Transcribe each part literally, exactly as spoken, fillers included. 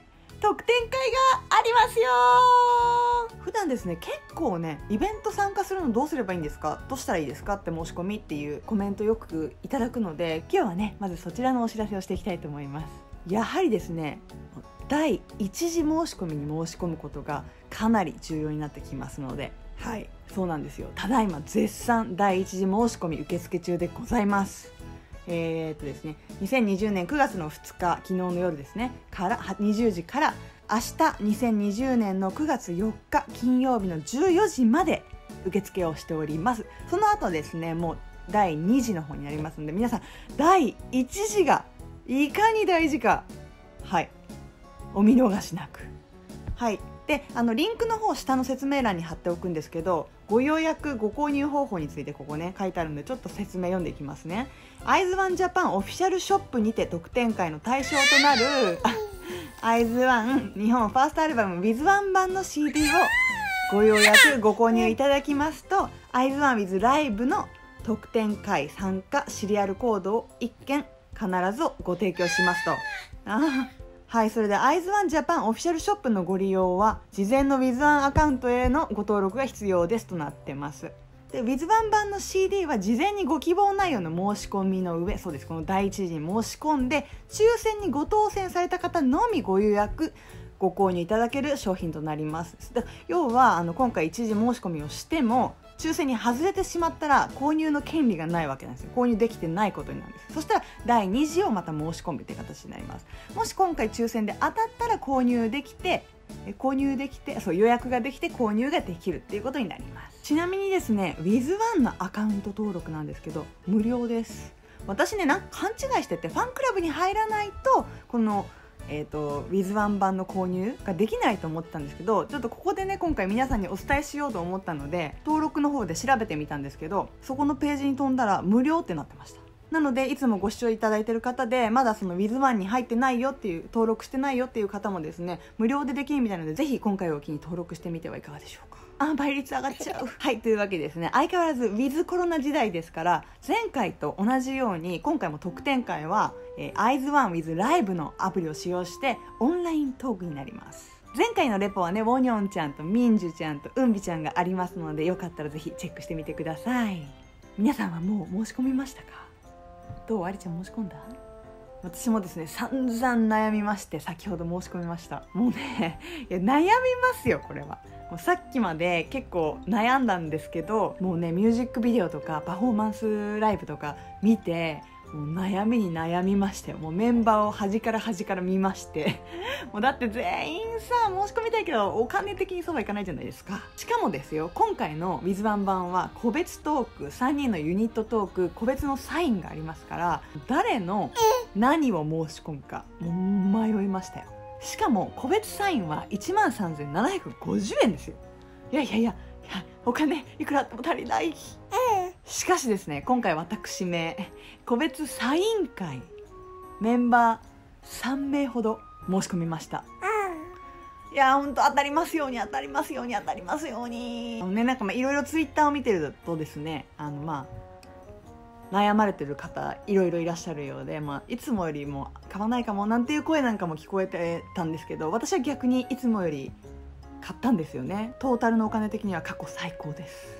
特典会がありますよ。普段ですね結構ねイベント参加するのどうすればいいんですか、どうしたらいいですかって申し込みっていうコメントよくいただくので、今日はねまずそちらのお知らせをしていきたいと思います。やはりですね第一次申し込みに申し込むことがかなり重要になってきますので、はいそうなんですよ。ただいま絶賛第一次申し込み受付中でございます。えーっとですね、にせんにじゅうねんくがつのふつか、昨日の夜ですねからにじゅうじから明日にせんにじゅうねんのくがつよっか金曜日のじゅうよじまで受付をしております。その後ですねもうだいにじの方になりますので、皆さんだいいちじがいかに大事か、はいお見逃しなく。はいであのリンクの方下の説明欄に貼っておくんですけど、ご予約ご購入方法についてここね書いてあるのでちょっと説明読んでいきますね。アイズワンジャパンオフィシャルショップにて特典会の対象となるアイズワン日本ファーストアルバム ウィズワン 版の シーディー をご予約ご購入いただきますと、アイズワン with ライブの特典会参加シリアルコードをいっけん必ずご提供しますと。あはい、それでアイズワンジャパンオフィシャルショップのご利用は事前の ウィズワン アカウントへのご登録が必要ですとなってます。で ウィズワン 版の シーディー は事前にご希望内容の申し込みの上、そうですこの第一次に申し込んで抽選にご当選された方のみご予約ご購入いただける商品となります。で要はあの今回一次申し込みをしても抽選に外れてしまったら購入の権利がないわけなんですよ。購入できてないことになるんです。そしたらだいに次をまた申し込むっていう形になります。もし今回抽選で当たったら購入できて購入できてそう予約ができて購入ができるっていうことになります。ちなみにですね ウィズワン のアカウント登録なんですけど無料です。私ねなんか勘違いしててファンクラブに入らないとこのえーと、ウィズワン 版の購入ができないと思ってたんですけど、ちょっとここでね今回皆さんにお伝えしようと思ったので登録の方で調べてみたんですけど、そこのページに飛んだら無料ってなってました。なのでいつもご視聴いただいている方でまだその ウィズワン に入ってないよっていう登録してないよっていう方もですね無料でできるみたいなのでぜひ今回を機に登録してみてはいかがでしょうか。あ倍率上がっちゃうはいというわけでですね相変わらずウィズコロナ時代ですから前回と同じように今回も特典会は、えー、アイズワン with ライブのアプリを使用してオンライントークになります。前回のレポはねウォニョンちゃんとミンジュちゃんとウンビちゃんがありますのでよかったらぜひチェックしてみてください。皆さんはもう申し込みましたか？どうありちゃん申し込んだ？私もですね散々悩みまして先ほど申し込みました。もうねいや悩みますよこれは。もうさっきまで結構悩んだんですけどもうねミュージックビデオとかパフォーマンスライブとか見てもう悩みに悩みましたよ。もうメンバーを端から端から見ましてもうだって全員さ申し込みたいけどお金的にそうはいかないじゃないですか。しかもですよ今回の ウィズワン 版は個別トークさんにんのユニットトーク個別のサインがありますから誰の何を申し込むかもう迷いましたよ。しかも個別サインはいちまんさんぜんななひゃくごじゅうえんですよ。いやいやいやお金いくらあっても足りない。しかしですね今回私め個別サイン会メンバーさんめいほど申し込みました。いや本当当たりますように当たりますように当たりますようにね。なんかまあいろいろツイッターを見てるとですねあのまあ悩まれてる方いろいろいらっしゃるようで、まあ、いつもよりも買わないかもなんていう声なんかも聞こえてたんですけど私は逆にいつもより買ったんですよね。トータルのお金的には過去最高です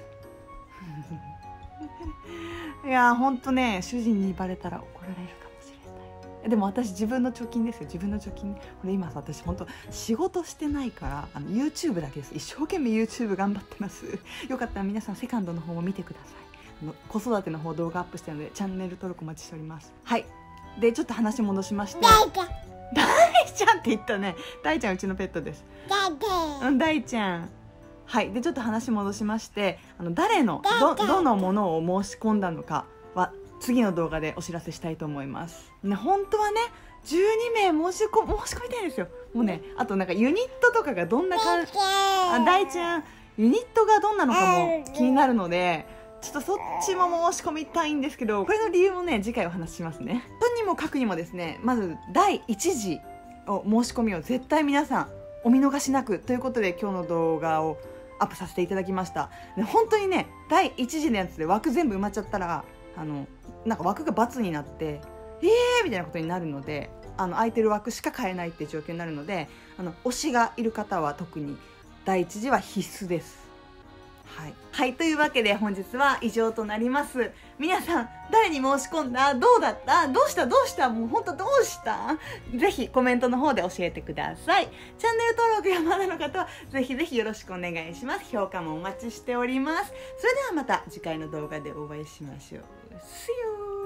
いやーほんとね主人にバレたら怒られるかもしれない。でも私自分の貯金ですよ。自分の貯金これ今私本当仕事してないからあの YouTube だけです。一生懸命 YouTube 頑張ってます。よかったら皆さんセカンドの方も見てください。あの子育ての方動画アップしてるのでチャンネル登録お待ちしております。はいでちょっと話戻しまして大ちゃんって言ったね。大ちゃんうちのペットです。うん大ちゃんはいでちょっと話戻しましてあの誰の ど, どのものを申し込んだのかは次の動画でお知らせしたいと思います、ね、本当はねじゅうにめい申し込申し込みたいんですよ。もうねあとなんかユニットとかがどんな感じあ大ちゃんユニットがどんなのかも気になるので、ちょっとそっちも申し込みたいんですけど、これの理由もね次回お話ししますね。とにもかくにもですね、まずだいいち次を申し込みを絶対皆さんお見逃しなくということで、今日の動画をアップさせていただきました。で本当にね、だいいち次のやつで枠全部埋まっちゃったら、あのなんか枠が×になってえーみたいなことになるので、あの空いてる枠しか買えないっていう状況になるので、あの推しがいる方は特にだいいち次は必須です。はい、はい、というわけで本日は以上となります。皆さん誰に申し込んだ？どうだった？どうしたどうした？もう本当どうした？ぜひコメントの方で教えてください。チャンネル登録がまだの方はぜひぜひよろしくお願いします。評価もお待ちしております。それではまた次回の動画でお会いしましょう。See you!